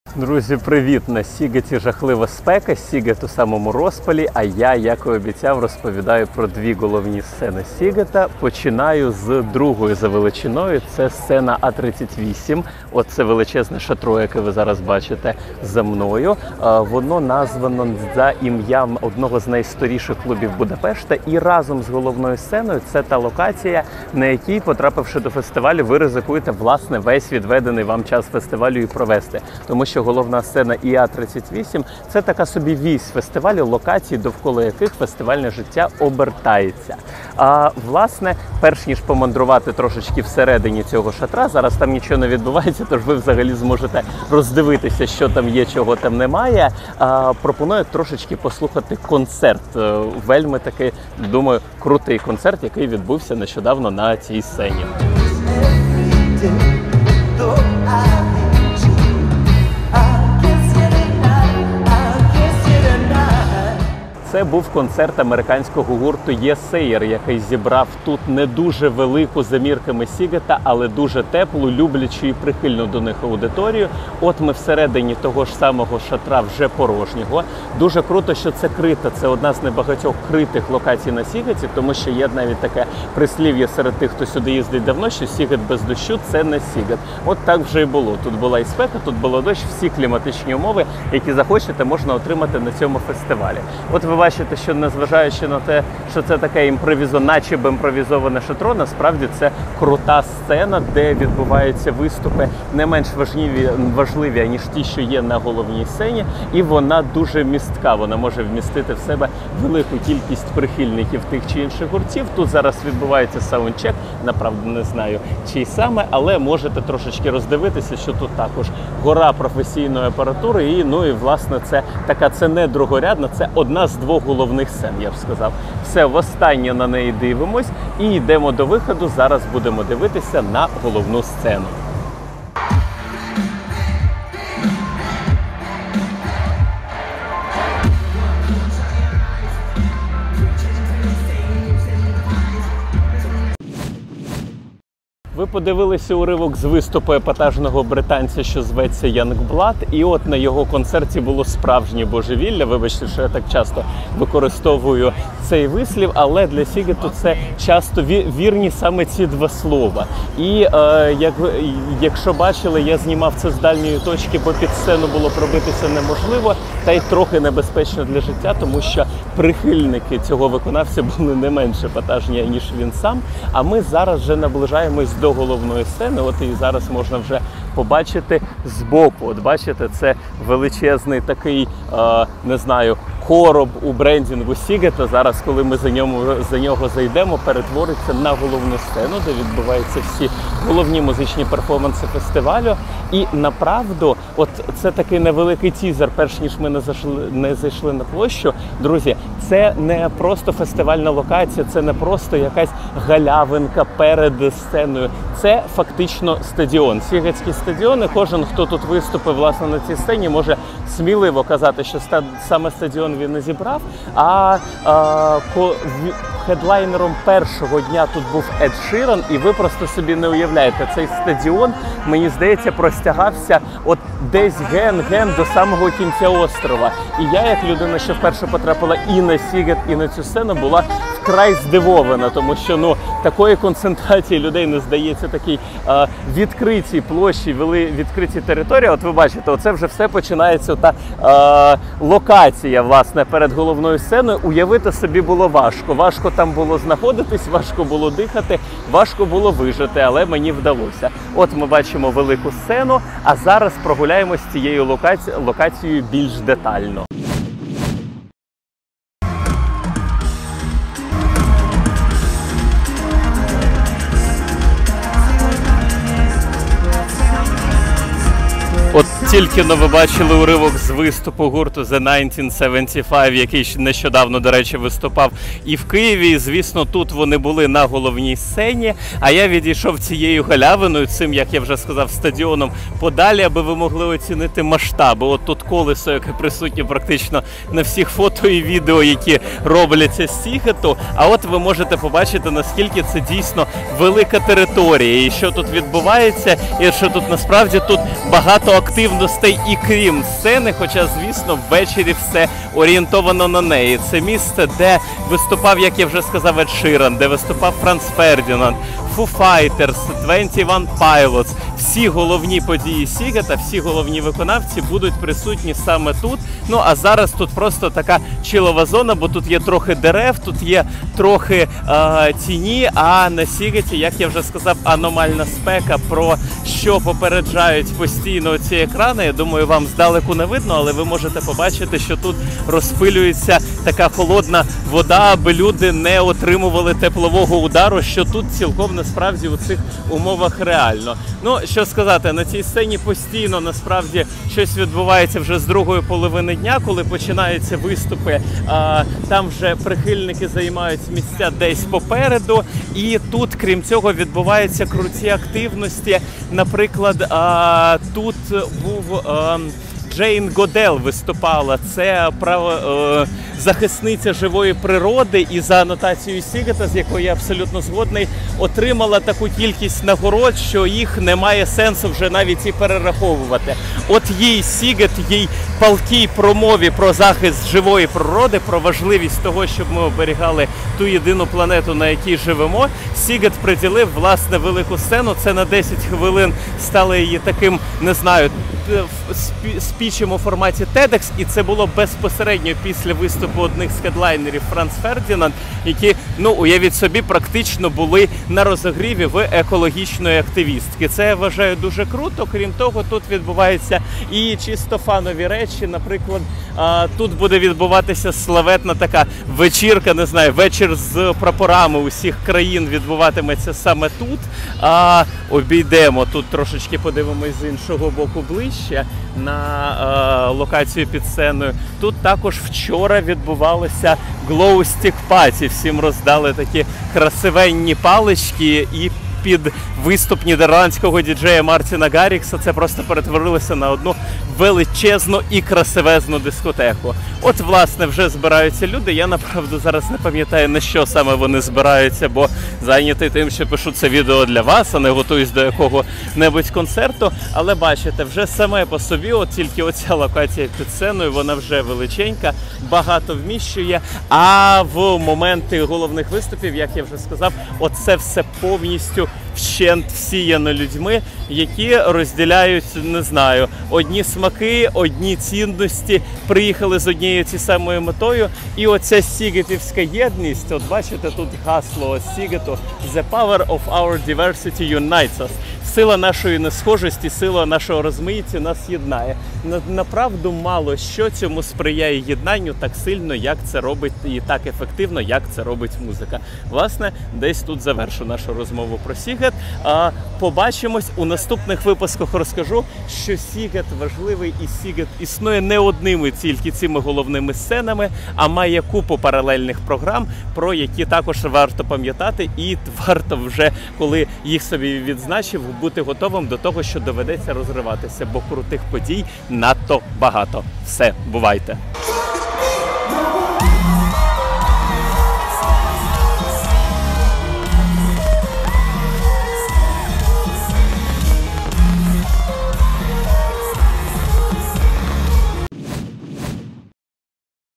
Друзі, привіт! На Сігаті жахлива спека, Сігат у самому розпалі, а я, як і обіцяв, розповідаю про дві головні сцени Сігата. Починаю з другої за величиною, це сцена А38. Оце величезне шатро, яке ви зараз бачите за мною. Воно названо за ім'ям одного з найстаріших клубів Будапешта, і разом з головною сценою це та локація, на якій, потрапивши до фестивалю, ви ризикуєте, власне, весь відведений вам час фестивалю і провести. Тому що головна сцена і А38 – це така собі вісь фестивалю, локацій, довкола яких фестивальне життя обертається. Власне, перш ніж помандрувати трошечки всередині цього шатра, зараз там нічого не відбувається, тож ви взагалі зможете роздивитися, що там є, чого там немає. Пропоную трошечки послухати концерт. Вельми такий, думаю, крутий концерт, який відбувся нещодавно на цій сцені. Це був концерт американського гурту Yesayer, який зібрав тут не дуже велику за мірками Сігата, але дуже теплу, люблячу і прихильну до них аудиторію. От ми всередині того ж самого шатра, вже порожнього. Дуже круто, що це крита. Це одна з небагатьох критих локацій на Сігаті, тому що є навіть таке прислів'я серед тих, хто сюди їздить давно, що Сігат без дощу – це не Сігат. От так вже і було. Тут була і спека, тут було дощ, всі кліматичні умови, які захочете, можна отримати на цьому фестивалі. От ви бачите, що незважаючи на те, що це таке начебто імпровізоване шатро, насправді це крута сцена, де відбуваються виступи не менш важливі, ніж ті, що є на головній сцені, і вона дуже містка, вона може вмістити в себе велику кількість прихильників тих чи інших гуртів. Тут зараз відбувається саундчек, направду не знаю, чий саме, але можете трошечки роздивитися, що тут також гора професійної апаратури, і власне це не другорядна, це одна з двох головних сцен, я б сказав. Все, востаннє на неї дивимось і йдемо до виходу. Зараз будемо дивитися на головну сцену. Ви подивилися уривок з виступу епатажного британця, що зветься Youngblood, і от на його концерті було справжнє божевілля. Вибачте, що я так часто використовую цей вислів, але для Сігату це часто вірні саме ці два слова. І якщо бачили, я знімав це з дальньої точки, бо під сцену було пробитися неможливо, та й трохи небезпечно для життя, тому що прихильники цього виконавця були не менш епатажні, ніж він сам. А ми зараз вже наближаємось до головної сцени, от і зараз можна вже побачити збоку. От бачите, це величезний такий, не знаю, короб у брендінгу Сігата. Зараз, коли ми за нього зайдемо, перетвориться на головну сцену, де відбуваються всі головні музичні перформанси фестивалю. І направду, от це такий невеликий тізер, перш ніж ми не зайшли на площу. Друзі, це не просто фестивальна локація, це не просто якась галявинка перед сценою. Це фактично стадіон. Сігатський стадіон, і кожен, хто тут виступив, власне, на цій сцені, може сміливо казати, що саме стадіон він не зібрав, хедлайнером першого дня тут був Ед Ширан, і ви просто собі не уявляєте, цей стадіон, мені здається, простягався от десь ген до самого кінця острова. І я, як людина, що вперше потрапила і на Сігат, і на цю сцену, була вкрай здивована, тому що такої концентрації людей не здається, такій відкритій площі, відкритій території. От ви бачите, оце вже все починається та локація, власне, перед головною сценою. Уявити собі було важко. Важко там було знаходитись, важко було дихати, важко було вижити, але мені вдалося. От ми бачимо велику сцену, а зараз прогуляємось цією локацією більш детально. От тільки-но ви бачили уривок з виступу гурту The 1975, який нещодавно, до речі, виступав і в Києві. І, звісно, тут вони були на головній сцені, а я відійшов цією галявиною, цим, як я вже сказав, стадіоном подалі, аби ви могли оцінити масштаби. От тут колесо, яке присутнє практично на всіх фото і відео, які робляться з Сігату. А от ви можете побачити, наскільки це дійсно велика територія, і що тут відбувається, і що тут насправді тут багато активних коштовностей і крім сцени, хоча, звісно, ввечері все орієнтовано на неї. Це місце, де виступав, як я вже сказав, Ед Ширан, де виступав Франц Фердінанд, Foo Fighters, 21 Pilots. Всі головні події Сігета, всі головні виконавці будуть присутні саме тут. Ну, а зараз тут просто така чилова зона, бо тут є трохи дерев, тут є трохи тіні, а на Сігеті, як я вже сказав, аномальна спека, про що попереджають постійно ці екрани. Я думаю, вам здалеку не видно, але ви можете побачити, що тут розпилюється така холодна вода, аби люди не отримували теплового удару, що тут цілком насправді у цих умовах реально. Ну, що сказати, на цій сцені постійно насправді щось відбувається вже з другої половини дня, коли починаються виступи. Там вже прихильники займають місця десь попереду. І тут, крім цього, відбуваються круті активності. Наприклад, тут був... Джейн Годел виступала. Це захисниця живої природи, і за анотацією Сігета, з якою я абсолютно згодний, отримала таку кількість нагород, що їх немає сенсу вже навіть і перераховувати. От їй Сігет, їй палкій промові про захист живої природи, про важливість того, щоб ми оберігали ту єдину планету, на якій живемо, Сігет приділив, власне, велику сцену. Це на 10 хвилин стало її таким, не знаю, спічем у форматі TEDx, і це було безпосередньо після виступу одних з хедлайнерів Франц Фердінанд, які, ну, уявіть собі, практично були на розогріві в екологічної активістки. Це, я вважаю, дуже круто. Крім того, тут відбуваються і чисто фанові речі. Наприклад, тут буде відбуватися славетна така вечірка, не знаю, вечір з прапорами усіх країн відбуватиметься саме тут. Обійдемо тут трошечки, подивимось з іншого боку ближче на локацію під сценою. Тут також вчора відбувалося Glow Stick Party. Всім роздали такі красивенні палички, і під виступ нідерландського діджея Мартіна Гаррікса це просто перетворилося на одну величезну і красивезну дискотеку. От, власне, вже збираються люди. Я, направду, зараз не пам'ятаю, на що саме вони збираються, бо зайнятий тим, що пишу це відео для вас, а не готуюсь до якого-небудь концерту. Але бачите, вже саме по собі, от тільки оця локація під сценою, вона вже величенька, багато вміщує. А в моменти головних виступів, як я вже сказав, оце все повністю вщент всіяно людьми, які розділяють, не знаю, одні смаки, одні цінності, приїхали з однією цією самою метою. І оця сігетівська єдність, от бачите, тут гасло Сігету «The power of our diversity unites us». Сила нашої несхожості, сила нашого розмаїття нас єднає. Направду мало що цьому сприяє єднанню так сильно, як це робить, і так ефективно, як це робить музика. Власне, десь тут завершу нашу розмову про Сігет. Побачимось у наступних випусках. Розкажу, що Сігет важливий, і Сігет існує не одними тільки цими головними сценами, а має купу паралельних програм, про які також варто пам'ятати, і варто вже, коли їх собі відзначив, бути готовим до того, що доведеться розриватися, бо крутих подій надто багато. Все, бувайте!